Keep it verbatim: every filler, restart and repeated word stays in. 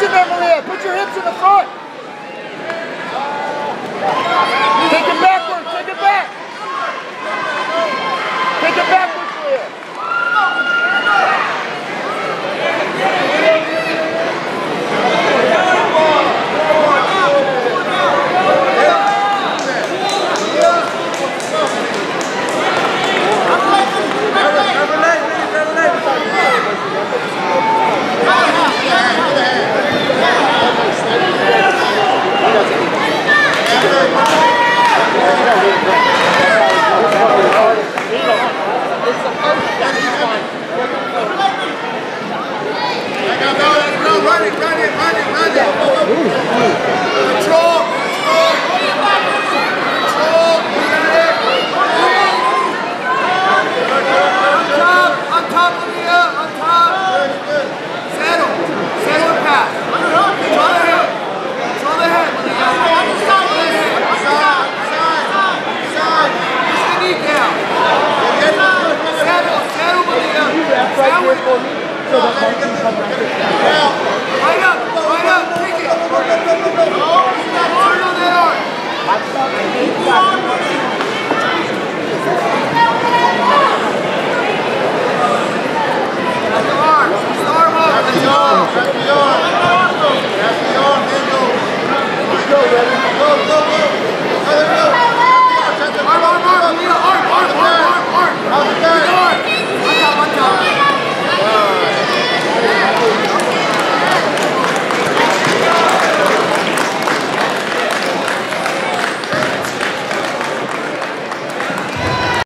hips in there, Malia. Put your hips in the front. Take it backward. Take it back. Take it backwards, Malia. Running, running, running, running. Control, control. Control. On top, on top of the air, on top. Settle, settle and pass. Control the head. Control the head. Control the head. Side, side, side. Push the knee down. Settle, settle with the air. Stand with it. Right up, right up, take it. Turn on that arm.